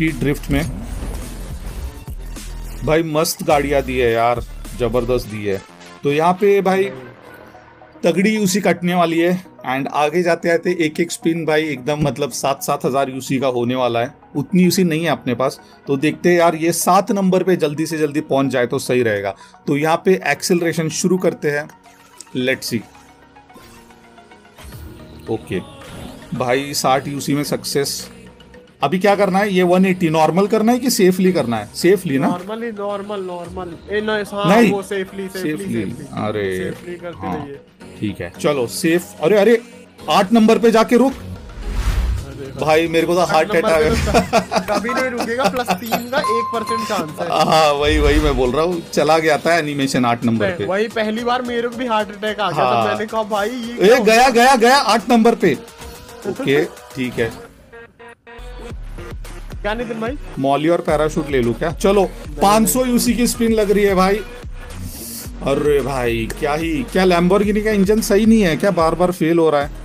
Speed drift में। भाई मस्त गाड़ियां दी है यार, जबरदस्त दी है। तो यहाँ पे भाई तगड़ी यूसी कटने वाली है। एंड आगे जाते आते एक एक स्पिन भाई एकदम मतलब 7-7 हजार यूसी का होने वाला है। उतनी यूसी नहीं है अपने पास, तो देखते हैं यार ये 7 नंबर पे जल्दी से जल्दी पहुंच जाए तो सही रहेगा। तो यहाँ पे एक्सेलरेशन शुरू करते हैं, लेट्स सी। ओके भाई 60 यूसी में सक्सेस। अभी क्या करना है, ये 180 नॉर्मल करना है कि सेफली करना है? सेफली ना, नॉर्मली नॉर्मल नहीं वो सेफली अरे सेफली करते हाँ रहिए। ठीक है चलो सेफ। अरे अरे 8 नंबर पे जाके रुक भाई, मेरे को तो हार्ट अटैक आ गया। कभी नहीं रुकेगा, +3 का 1% चांस है। हाँ वही मैं बोल रहा हूँ, चला गया था एनिमेशन 8 नंबर पे। वही पहली बार मेरे को भी हार्ट अटैक आ गया हाँ। था, मैंने कहा भाई ये गया 8 नंबर पे। ओके ठीक है, क्या नितिन भाई मॉली और पैराशूट ले लूं क्या? चलो 500 यूसी की स्पिन लग रही है भाई। अरे भाई क्या लैम्बोर्गिनी का इंजन सही नहीं है क्या? बार बार फेल हो रहा है।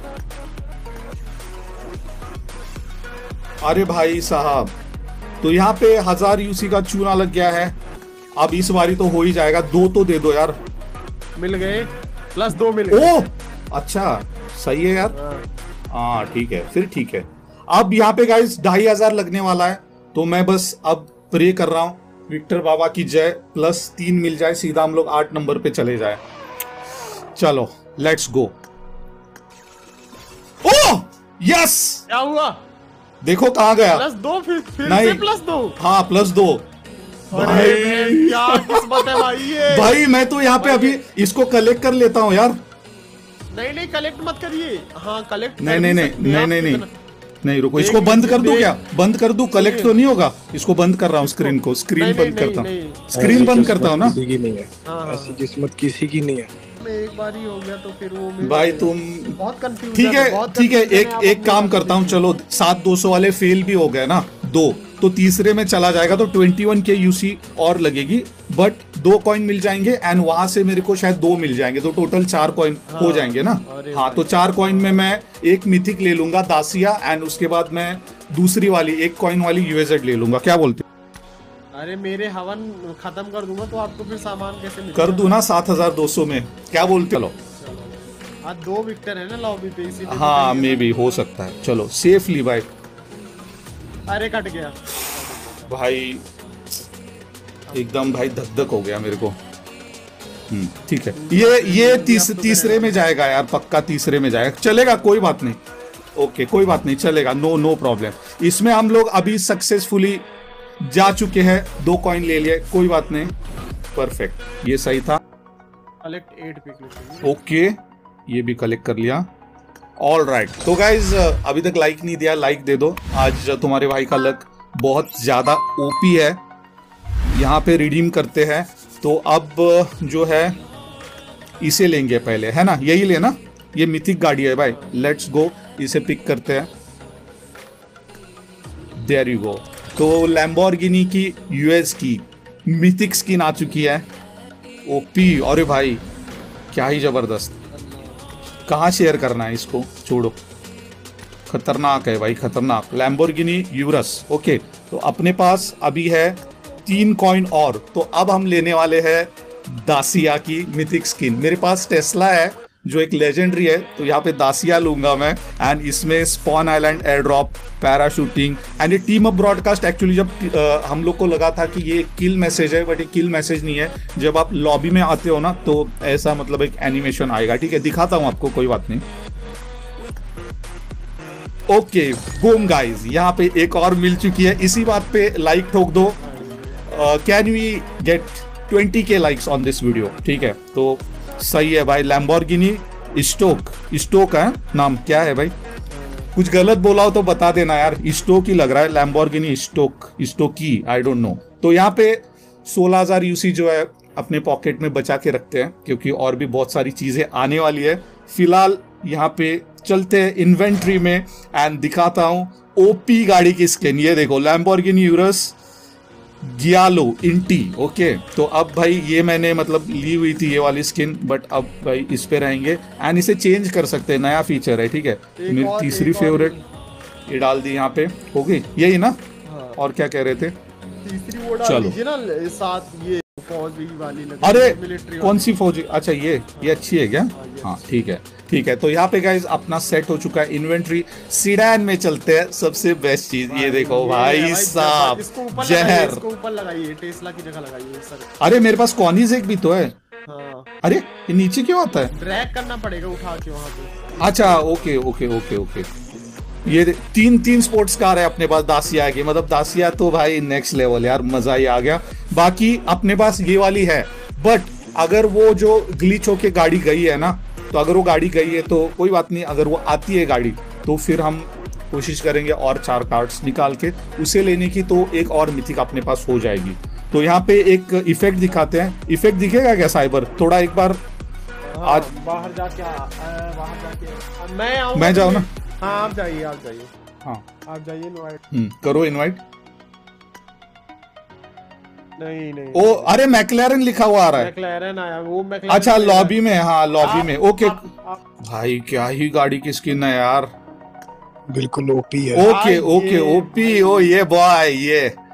अरे भाई साहब, तो यहाँ पे 1000 यूसी का चूना लग गया है। अब इस बारी तो हो ही जाएगा। 2 तो दे दो यार। मिल गए, +2 मिल गए। ओह अच्छा सही है यार। हाँ ठीक है, फिर ठीक है। अब यहाँ पे गाइस 2500 लगने वाला है, तो मैं बस अब प्रे कर रहा हूँ विक्टर बाबा की जय, +3 मिल जाए, सीधा हम लोग 8 नंबर पे चले जाए। चलो लेट्स गो। ओह यस, क्या हुआ? देखो कहाँ गया। +2 फिर नहीं। से +2। हाँ +2 भाई। क्या किस्मत है भाई ये। भाई मैं तो यहाँ पे अभी इसको कलेक्ट कर लेता हूँ यार। नहीं कलेक्ट मत करिए। हाँ कलेक्ट नहीं रुको, इसको बंद कर दूं क्या? बंद कर दूं? कलेक्ट तो नहीं होगा। इसको बंद कर रहा हूँ, स्क्रीन को स्क्रीन बंद करता हूँ, स्क्रीन बंद करता हूँ ना। ऐसी किस्मत किसी की नहीं है। एक बार ही हो गया तो फिर वो भाई तुम बहुत कंफ्यूज। ठीक है एक काम करता हूँ, चलो 7200 वाले फेल भी हो गए ना 2, तो तीसरे में चला जाएगा तो 21 के यूसी और लगेगी, बट 2 कॉइन मिल जाएंगे एंड वहां से मेरे को शायद 2 मिल जाएंगे, तो टोटल 4 कॉइन हो जाएंगे ना। हाँ तो 4 कॉइन में मैं एक मिथिक ले लूंगा दासिया, एंड उसके बाद मैं दूसरी वाली 1 कॉइन वाली यूएजेड ले लूंगा। क्या बोलते हो? अरे मेरे हवन खत्म कर दूंगा तो आपको फिर सामान कैसे मिलेगा? कर दूं ना 7200 में, क्या बोलते? चलो आज 2 विक्टर है ना लॉबी पे, इसीलिए। हाँ मे भी हो सकता है। चलो सेफली भाई। अरे कट गया भाई, एकदम भाई धक धक हो गया मेरे को। ठीक है, ये तीसरे में जाएगा यार, पक्का तीसरे में जाएगा। चलेगा, कोई बात नहीं। ओके कोई बात नहीं, चलेगा, नो प्रॉब्लम। इसमें हम लोग अभी सक्सेसफुली जा चुके हैं, 2 कॉइन ले लिए, कोई बात नहीं। परफेक्ट, ये सही था। Collect 8 pick. ओके ये भी कलेक्ट कर लिया। ऑल राइट, तो गाइज अभी तक लाइक नहीं दिया, लाइक दे दो। आज तुम्हारे भाई का लक बहुत ज्यादा ओपी है। यहाँ पे रिडीम करते हैं, तो अब जो है इसे लेंगे पहले, है ना? यही लेना, ये मिथिक गाड़ी है भाई। लेट्स गो, इसे पिक करते हैं। There you go. तो लैम्बोर्गिनी की यूएस की मिथिक स्किन आ चुकी है, ओपी। अरे भाई क्या ही जबरदस्त। कहाँ शेयर करना है इसको, छोड़ो, खतरनाक है भाई, खतरनाक। Lamborghini euros. ओके, तो अपने पास अभी है 3 कॉइन और, तो अब हम लेने वाले हैं दासिया की मिथिक स्किन। मेरे पास टेस्ला है जो एक लेजेंडरी है, तो यहाँ पे दासिया लूंगा मैं। एंड इसमें spawn island, air drop, parachuting and ये टीम अप ब्रॉडकास्ट। एक्चुअली जब हम लोग को लगा था कि ये किल मैसेज है, बट ये किल मैसेज नहीं है। जब आप लॉबी में आते हो ना, तो ऐसा मतलब एक एनिमेशन आएगा। ठीक है, दिखाता हूँ आपको, कोई बात नहीं। ओके बूम गाइज, यहाँ पे एक और मिल चुकी है। इसी बात पे लाइक ठोक दो। Can we get 20K likes on this video? ठीक है, तो सही है भाई। लैम्बोर्गिनी स्टोक है नाम, क्या है भाई? कुछ गलत बोला हो तो बता देना यार। स्टोक ही लग रहा है, लैम्बोर्गिनी स्टोकी, आई डोंट नो। तो यहाँ पे 16000 यूसी जो है अपने पॉकेट में बचा के रखते हैं, क्योंकि और भी बहुत सारी चीजें आने वाली है। फिलहाल यहाँ पे चलते हैं इन्वेंट्री में एंड दिखाता हूँ ओपी गाड़ी की स्किन। ये देखो, Lamborghini Urus Giallo Inti. Okay, तो अब भाई ये मैंने मतलब ली हुई थी ये वाली स्किन, बट अब भाई इस पे रहेंगे एंड इसे चेंज कर सकते हैं, नया फीचर है। ठीक है, मेरी तीसरी फेवरेट ये डाल दी यहाँ पे। हो गई यही ना? और क्या कह रहे थे? तीसरी वो डाल चलो। दीजिए ना साथ, ये फौजी वाली लगी, अरे मिलिट्री कौन सी फौजी? अच्छा ये अच्छी है क्या? ये हाँ ठीक है ठीक है। तो यहाँ पे गाइज अपना सेट हो चुका है इन्वेंट्री। सीडैन में चलते हैं, सबसे बेस्ट चीज ये देखो भाई साहब, इसको ऊपर लगाइए, जहर। इसको ऊपर लगाइए, टेस्ला की जगह लगाइए सर। अरे मेरे पास कॉनीज एक भी तो है। हाँ, अरे ये नीचे क्यों आता है? ड्रैग करना पड़ेगा उठा के वहाँ पे। अच्छा ओके ओके ओके ओके। ये तीन स्पोर्ट्स कार है अपने पास दासिया की, मतलब दासिया तो भाई नेक्स्ट लेवल यार, मजा ही आ गया। बाकी अपने पास ये वाली है, बट अगर वो जो ग्लिच होके गाड़ी गई है ना, तो अगर वो गाड़ी गई है तो कोई बात नहीं, अगर वो आती है गाड़ी तो फिर हम कोशिश करेंगे और 4 कार्ड्स निकाल के उसे लेने की, तो एक और मिथिक अपने पास हो जाएगी। तो यहाँ पे एक इफेक्ट दिखाते हैं, इफेक्ट दिखेगा क्या साइबर? थोड़ा एक बार आज बाहर जाके मैं आऊंगा, मैं जाऊँ ना? हाँ आप जाइए, आप जाइए, हाँ आप जाइए, इनवाइट करो इनवाइट। नहीं ओ अरे मैक्लेरन लिखा हुआ आ रहा है। मैक्लेरन आया, वो मैक्लेरन। अच्छा लॉबी में, हाँ लॉबी में, ओके। आप भाई क्या ही गाड़ी की स्किन है यार, बिल्कुल ओपी है। ओके ओके ओपी, ओ ये बॉय ये